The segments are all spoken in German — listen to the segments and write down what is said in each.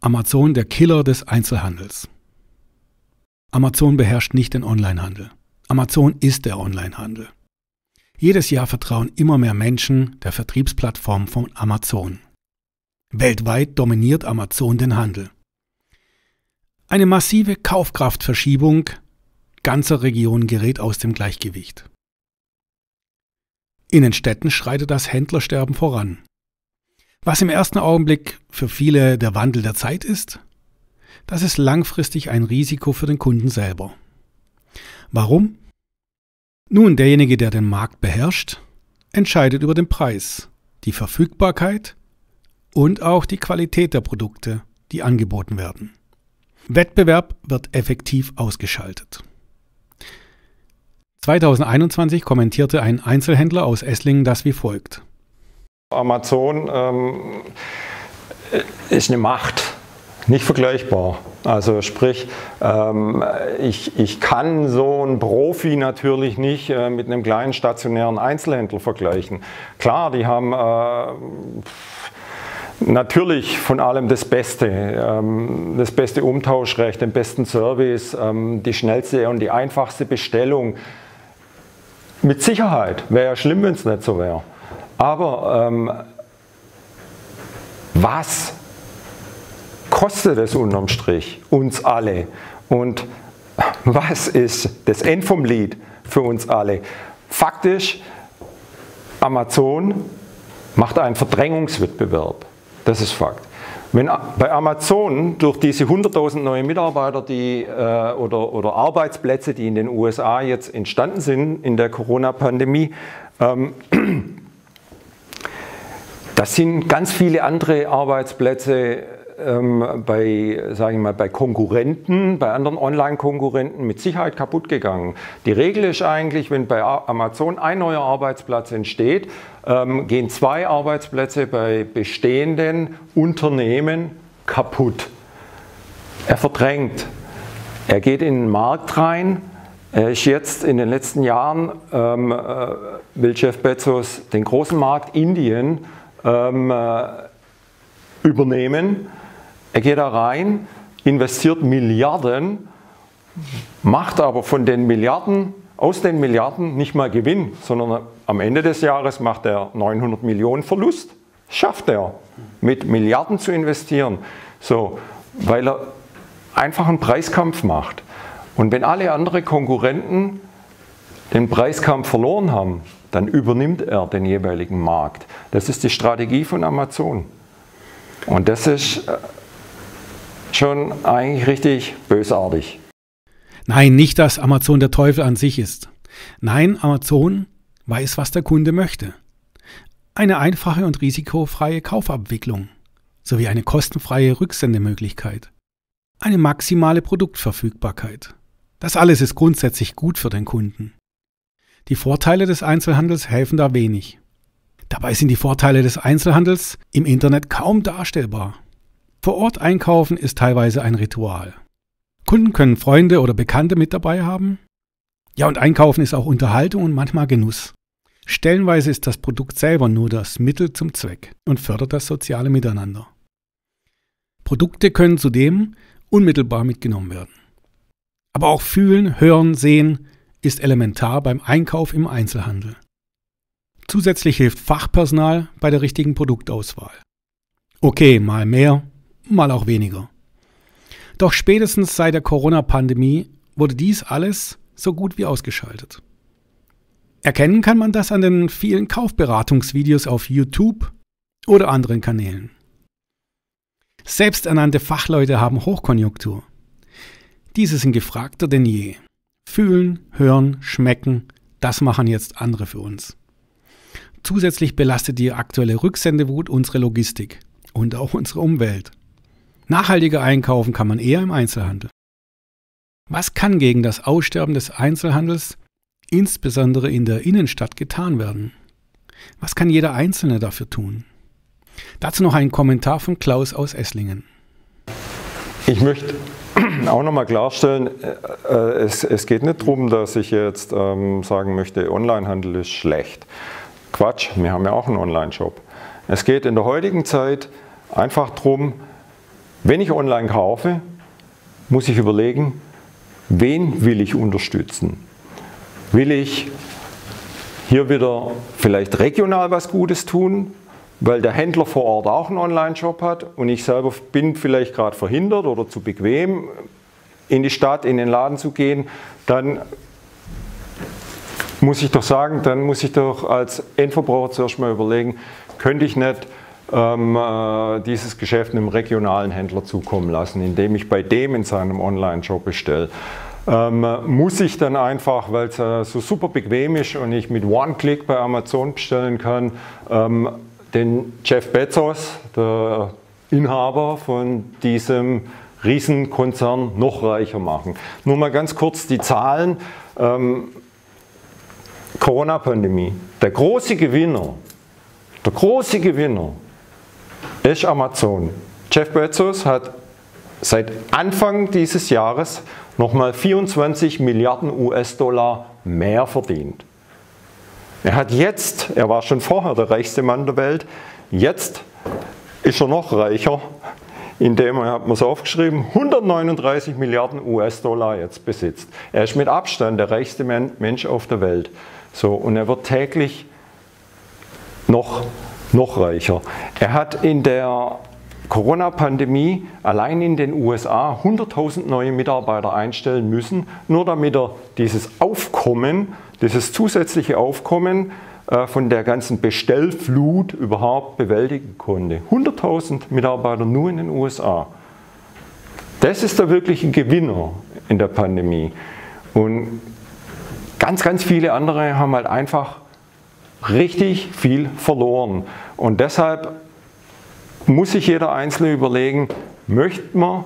Amazon, der Killer des Einzelhandels. Amazon beherrscht nicht den Onlinehandel. Amazon ist der Onlinehandel. Jedes Jahr vertrauen immer mehr Menschen der Vertriebsplattform von Amazon. Weltweit dominiert Amazon den Handel. Eine massive Kaufkraftverschiebung ganzer Regionen gerät aus dem Gleichgewicht. In den Städten schreitet das Händlersterben voran. Was im ersten Augenblick für viele der Wandel der Zeit ist, das ist langfristig ein Risiko für den Kunden selber. Warum? Nun, derjenige, der den Markt beherrscht, entscheidet über den Preis, die Verfügbarkeit und auch die Qualität der Produkte, die angeboten werden. Wettbewerb wird effektiv ausgeschaltet. 2021 kommentierte ein Einzelhändler aus Esslingen das wie folgt. Amazon ist eine Macht, nicht vergleichbar. Also sprich, ich kann so einen Profi natürlich nicht mit einem kleinen stationären Einzelhändler vergleichen. Klar, die haben natürlich von allem das beste Umtauschrecht, den besten Service, die schnellste und die einfachste Bestellung. Mit Sicherheit, wäre ja schlimm, wenn es nicht so wäre. Aber was kostet es unterm Strich uns alle? Und was ist das End vom Lied für uns alle? Faktisch, Amazon macht einen Verdrängungswettbewerb. Das ist Fakt. Wenn bei Amazon durch diese 100.000 neue Mitarbeiter oder Arbeitsplätze, die in den USA jetzt entstanden sind in der Corona-Pandemie, das sind ganz viele andere Arbeitsplätze bei Konkurrenten, bei anderen Online-Konkurrenten mit Sicherheit kaputt gegangen. Die Regel ist eigentlich, wenn bei Amazon ein neuer Arbeitsplatz entsteht, gehen 2 Arbeitsplätze bei bestehenden Unternehmen kaputt. Er verdrängt. Er geht in den Markt rein. Er ist jetzt in den letzten Jahren, will Jeff Bezos den großen Markt Indien übernehmen. Er geht da rein, investiert Milliarden, macht aber aus den Milliarden nicht mal Gewinn, sondern am Ende des Jahres macht er 900 Millionen Verlust. Schafft er, mit Milliarden zu investieren, so, weil er einfach einen Preiskampf macht. Und wenn alle anderen Konkurrenten den Preiskampf verloren haben, dann übernimmt er den jeweiligen Markt. Das ist die Strategie von Amazon. Und das ist schon eigentlich richtig bösartig. Nein, nicht, dass Amazon der Teufel an sich ist. Nein, Amazon weiß, was der Kunde möchte. Eine einfache und risikofreie Kaufabwicklung sowie eine kostenfreie Rücksendemöglichkeit. Eine maximale Produktverfügbarkeit. Das alles ist grundsätzlich gut für den Kunden. Die Vorteile des Einzelhandels helfen da wenig. Dabei sind die Vorteile des Einzelhandels im Internet kaum darstellbar. Vor Ort einkaufen ist teilweise ein Ritual. Kunden können Freunde oder Bekannte mit dabei haben. Ja, und einkaufen ist auch Unterhaltung und manchmal Genuss. Stellenweise ist das Produkt selber nur das Mittel zum Zweck und fördert das soziale Miteinander. Produkte können zudem unmittelbar mitgenommen werden. Aber auch fühlen, hören, sehen ist elementar beim Einkauf im Einzelhandel. Zusätzlich hilft Fachpersonal bei der richtigen Produktauswahl. Okay, mal mehr, mal auch weniger. Doch spätestens seit der Corona-Pandemie wurde dies alles so gut wie ausgeschaltet. Erkennen kann man das an den vielen Kaufberatungsvideos auf YouTube oder anderen Kanälen. Selbsternannte Fachleute haben Hochkonjunktur. Diese sind gefragter denn je. Fühlen, hören, schmecken, das machen jetzt andere für uns. Zusätzlich belastet die aktuelle Rücksendewut unsere Logistik und auch unsere Umwelt. Nachhaltiger einkaufen kann man eher im Einzelhandel. Was kann gegen das Aussterben des Einzelhandels, insbesondere in der Innenstadt, getan werden? Was kann jeder Einzelne dafür tun? Dazu noch ein Kommentar von Klaus aus Esslingen. Ich möchte auch nochmal klarstellen, es geht nicht darum, dass ich jetzt sagen möchte, Onlinehandel ist schlecht. Quatsch, wir haben ja auch einen Online-Shop. Es geht in der heutigen Zeit einfach darum, wenn ich online kaufe, muss ich überlegen, wen will ich unterstützen? Will ich hier wieder vielleicht regional was Gutes tun, weil der Händler vor Ort auch einen Online-Shop hat und ich selber bin vielleicht gerade verhindert oder zu bequem, in die Stadt, in den Laden zu gehen, dann muss ich doch sagen, dann muss ich doch als Endverbraucher zuerst mal überlegen, könnte ich nicht dieses Geschäft einem regionalen Händler zukommen lassen, indem ich bei dem in seinem Online-Shop bestelle. Muss ich dann einfach, weil es so super bequem ist und ich mit One-Click bei Amazon bestellen kann, den Jeff Bezos, der Inhaber von diesem Riesenkonzern, noch reicher machen. Nur mal ganz kurz die Zahlen. Corona-Pandemie. Der große Gewinner ist Amazon. Jeff Bezos hat seit Anfang dieses Jahres nochmal 24 Milliarden US-Dollar mehr verdient. Er war schon vorher der reichste Mann der Welt, jetzt ist er noch reicher, indem er, hat man es aufgeschrieben, 139 Milliarden US-Dollar jetzt besitzt. Er ist mit Abstand der reichste Mensch auf der Welt. So, und er wird täglich noch reicher. Er hat in der Corona-Pandemie allein in den USA 100.000 neue Mitarbeiter einstellen müssen, nur damit er dieses zusätzliche Aufkommen von der ganzen Bestellflut überhaupt bewältigen konnte. 100.000 Mitarbeiter nur in den USA. Das ist der wirkliche Gewinner in der Pandemie. Und ganz viele andere haben halt einfach richtig viel verloren. Und deshalb muss sich jeder Einzelne überlegen, möchte man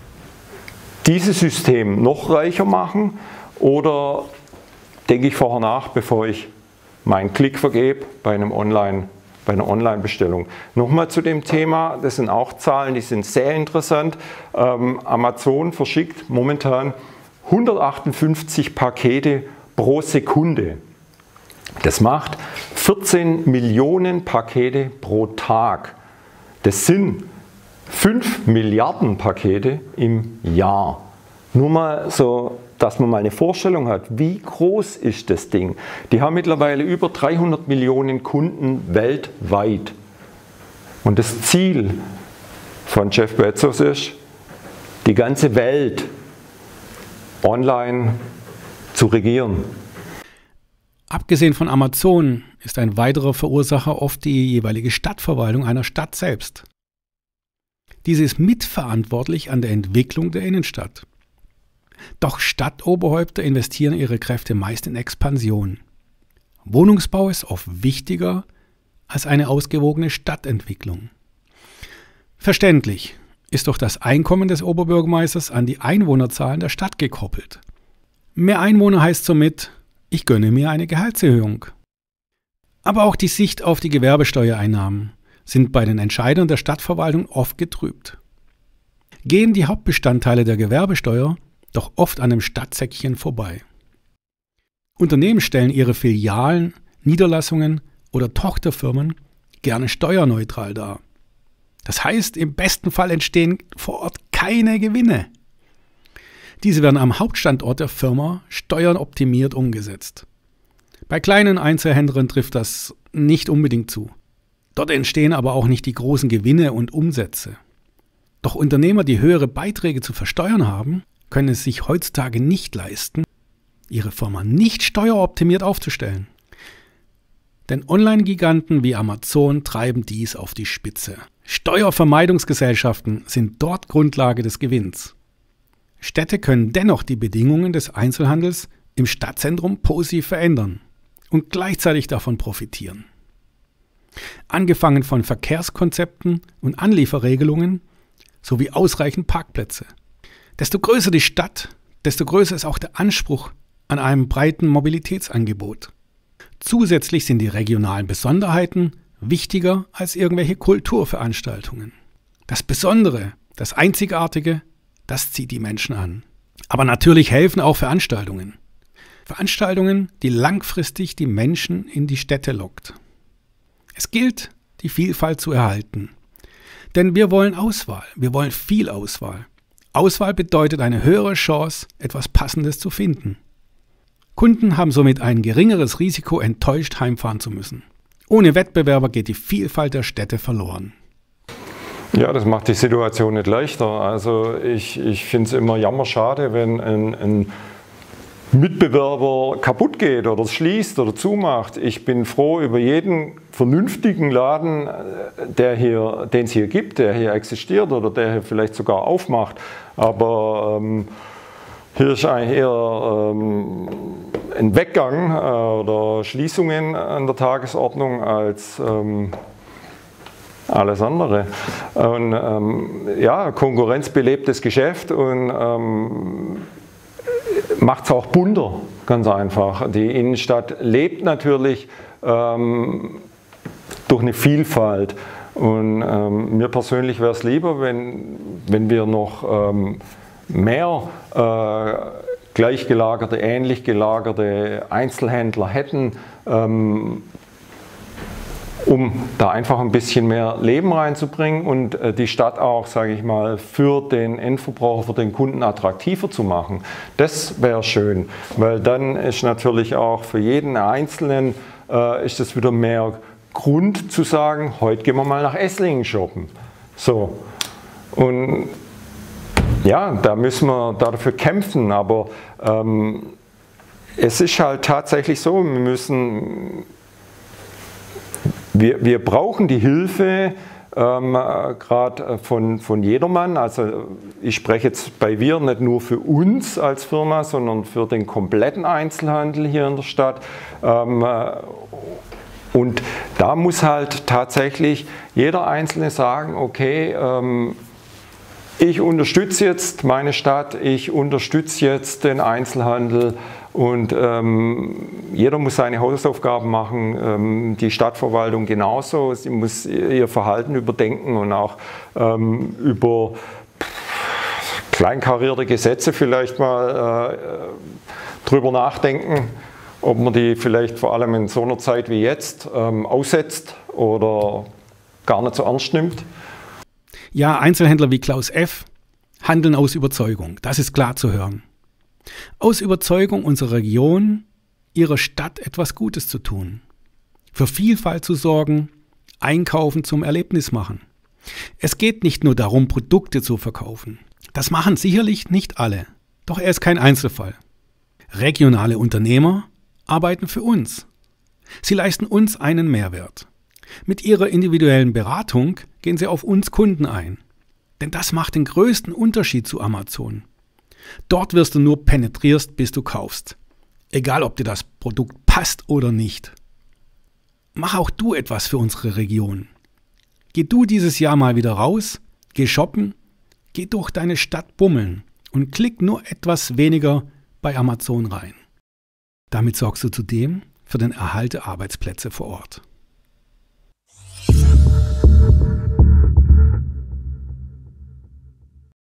dieses System noch reicher machen oder denke ich vorher nach, bevor ich meinen Klick vergebe bei einer Online-Bestellung. Nochmal zu dem Thema, das sind auch Zahlen, die sind sehr interessant. Amazon verschickt momentan 158 Pakete pro Sekunde. Das macht 14 Millionen Pakete pro Tag. Das sind 5 Milliarden Pakete im Jahr. Nur mal so, dass man mal eine Vorstellung hat, wie groß ist das Ding. Die haben mittlerweile über 300 Millionen Kunden weltweit. Und das Ziel von Jeff Bezos ist, die ganze Welt online zu regieren. Abgesehen von Amazon ist ein weiterer Verursacher oft die jeweilige Stadtverwaltung einer Stadt selbst. Diese ist mitverantwortlich an der Entwicklung der Innenstadt. Doch Stadtoberhäupter investieren ihre Kräfte meist in Expansion. Wohnungsbau ist oft wichtiger als eine ausgewogene Stadtentwicklung. Verständlich ist doch das Einkommen des Oberbürgermeisters an die Einwohnerzahlen der Stadt gekoppelt. Mehr Einwohner heißt somit, ich gönne mir eine Gehaltserhöhung. Aber auch die Sicht auf die Gewerbesteuereinnahmen sind bei den Entscheidern der Stadtverwaltung oft getrübt. Gehen die Hauptbestandteile der Gewerbesteuer doch oft an dem Stadtsäckchen vorbei. Unternehmen stellen ihre Filialen, Niederlassungen oder Tochterfirmen gerne steuerneutral dar. Das heißt, im besten Fall entstehen vor Ort keine Gewinne. Diese werden am Hauptstandort der Firma steuernoptimiert umgesetzt. Bei kleinen Einzelhändlern trifft das nicht unbedingt zu. Dort entstehen aber auch nicht die großen Gewinne und Umsätze. Doch Unternehmer, die höhere Beiträge zu versteuern haben, können es sich heutzutage nicht leisten, ihre Firma nicht steueroptimiert aufzustellen. Denn Online-Giganten wie Amazon treiben dies auf die Spitze. Steuervermeidungsgesellschaften sind dort Grundlage des Gewinns. Städte können dennoch die Bedingungen des Einzelhandels im Stadtzentrum positiv verändern und gleichzeitig davon profitieren. Angefangen von Verkehrskonzepten und Anlieferregelungen sowie ausreichend Parkplätze. Desto größer die Stadt, desto größer ist auch der Anspruch an einem breiten Mobilitätsangebot. Zusätzlich sind die regionalen Besonderheiten wichtiger als irgendwelche Kulturveranstaltungen. Das Besondere, das Einzigartige, das zieht die Menschen an. Aber natürlich helfen auch Veranstaltungen. Veranstaltungen, die langfristig die Menschen in die Städte lockt. Es gilt, die Vielfalt zu erhalten. Denn wir wollen Auswahl, wir wollen viel Auswahl. Auswahl bedeutet eine höhere Chance, etwas Passendes zu finden. Kunden haben somit ein geringeres Risiko, enttäuscht heimfahren zu müssen. Ohne Wettbewerber geht die Vielfalt der Städte verloren. Ja, das macht die Situation nicht leichter. Also ich finde es immer jammerschade, wenn ein Mitbewerber kaputt geht oder schließt oder zumacht. Ich bin froh über jeden vernünftigen Laden, den es hier gibt, der hier existiert oder der hier vielleicht sogar aufmacht. Aber hier ist eigentlich eher ein Weggang oder Schließungen an der Tagesordnung als alles andere. Und ja, konkurrenzbelebtes Geschäft und macht es auch bunter, ganz einfach. Die Innenstadt lebt natürlich durch eine Vielfalt. Und mir persönlich wäre es lieber, wenn wir noch mehr gleichgelagerte, ähnlich gelagerte Einzelhändler hätten, um da einfach ein bisschen mehr Leben reinzubringen und die Stadt auch, sage ich mal, für den Endverbraucher, für den Kunden attraktiver zu machen. Das wäre schön, weil dann ist natürlich auch für jeden Einzelnen ist es wieder mehr Grund zu sagen, heute gehen wir mal nach Esslingen shoppen. So. Und ja, da müssen wir dafür kämpfen, aber es ist halt tatsächlich so, wir brauchen die Hilfe gerade von jedermann. Also ich spreche jetzt bei wir nicht nur für uns als Firma, sondern für den kompletten Einzelhandel hier in der Stadt. Und da muss halt tatsächlich jeder Einzelne sagen, okay, ich unterstütze jetzt meine Stadt, ich unterstütze jetzt den Einzelhandel und jeder muss seine Hausaufgaben machen, die Stadtverwaltung genauso. Sie muss ihr Verhalten überdenken und auch über kleinkarierte Gesetze vielleicht mal drüber nachdenken, ob man die vielleicht vor allem in so einer Zeit wie jetzt aussetzt oder gar nicht so ernst nimmt. Ja, Einzelhändler wie Klaus F. handeln aus Überzeugung, das ist klar zu hören. Aus Überzeugung, unserer Region, ihrer Stadt etwas Gutes zu tun. Für Vielfalt zu sorgen, Einkaufen zum Erlebnis machen. Es geht nicht nur darum, Produkte zu verkaufen. Das machen sicherlich nicht alle, doch er ist kein Einzelfall. Regionale Unternehmer arbeiten für uns. Sie leisten uns einen Mehrwert. Mit ihrer individuellen Beratung gehen sie auf uns Kunden ein. Denn das macht den größten Unterschied zu Amazon. Dort wirst du nur penetrierst, bis du kaufst. Egal, ob dir das Produkt passt oder nicht. Mach auch du etwas für unsere Region. Geh du dieses Jahr mal wieder raus, geh shoppen, geh durch deine Stadt bummeln und klick nur etwas weniger bei Amazon rein. Damit sorgst du zudem für den Erhalt der Arbeitsplätze vor Ort.